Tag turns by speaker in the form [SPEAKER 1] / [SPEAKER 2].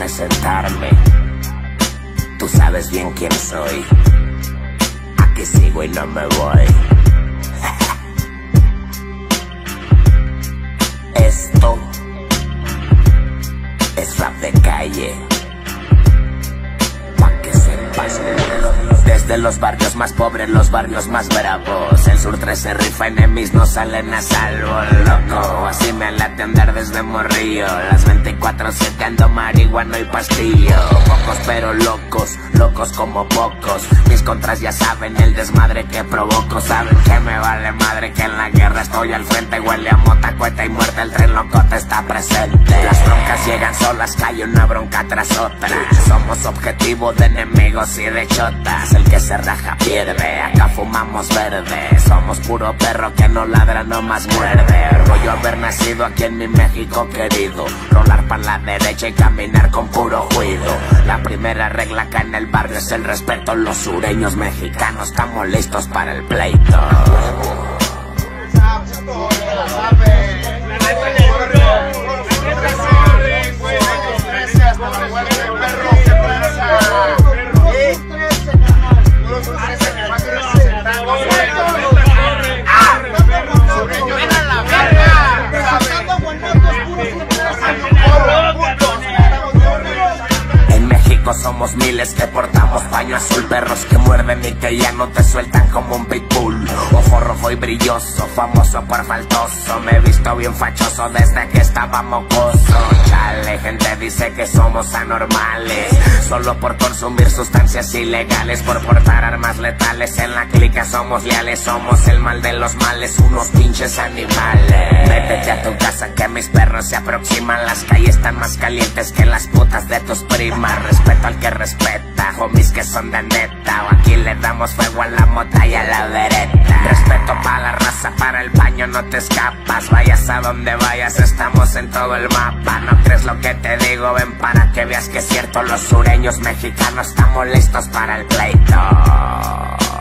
[SPEAKER 1] presentarme. Tú sabes bien quién soy. Aquí sigo y no me voy. Esto es rap de calle, pa' que sepas. Desde los barrios más pobres, los barrios más bravos, el sur 3 se rifa, enemies no salen a salvo, loco. Así me late andar desde morrillo, las 24/7 ando marihuana y pastillo. Pocos pero locos, locos como pocos. Mis contras ya saben el desmadre que provoco. Saben que me vale madre, que en la guerra estoy al frente. Huele a mota, cueta y muerte, el tren locote está presente. Las broncas llegan solas, cae una bronca tras otra. Somos objetivo de enemigos y de chotas. El que se raja pierde, acá fumamos verde. Somos puro perro que no ladra, nomás muerde. Orgullo haber nacido aquí en mi México querido. Rolar pa' la derecha y caminar con puro juido. La primera regla acá en el barrio es el respeto. Los sureños mexicanos estamos listos para el pleito. Somos miles que portamos paño azul, perros que muerden y que ya no te sueltan como un pitbull. Ojo rojo y brilloso, famoso por faltoso. Me he visto bien fachoso desde que estaba mocoso. Chale, gente dice que somos anormales solo por consumir sustancias ilegales, por portar armas letales. En la clica somos leales, somos el mal de los males, unos pinches animales. Métete a tu casa que mis perros se aproximan. Las calles están más calientes que las putas de tus primas. Respeto al que respeta, homies que son de neta. O aquí le damos fuego a la mota y a la vereta. Respeto para la raza, para el baño no te escapas. Vayas a donde vayas, estamos en todo el mapa. No crees lo que te digo, ven para que veas que es cierto. Los sureños mexicanos estamos listos para el pleito.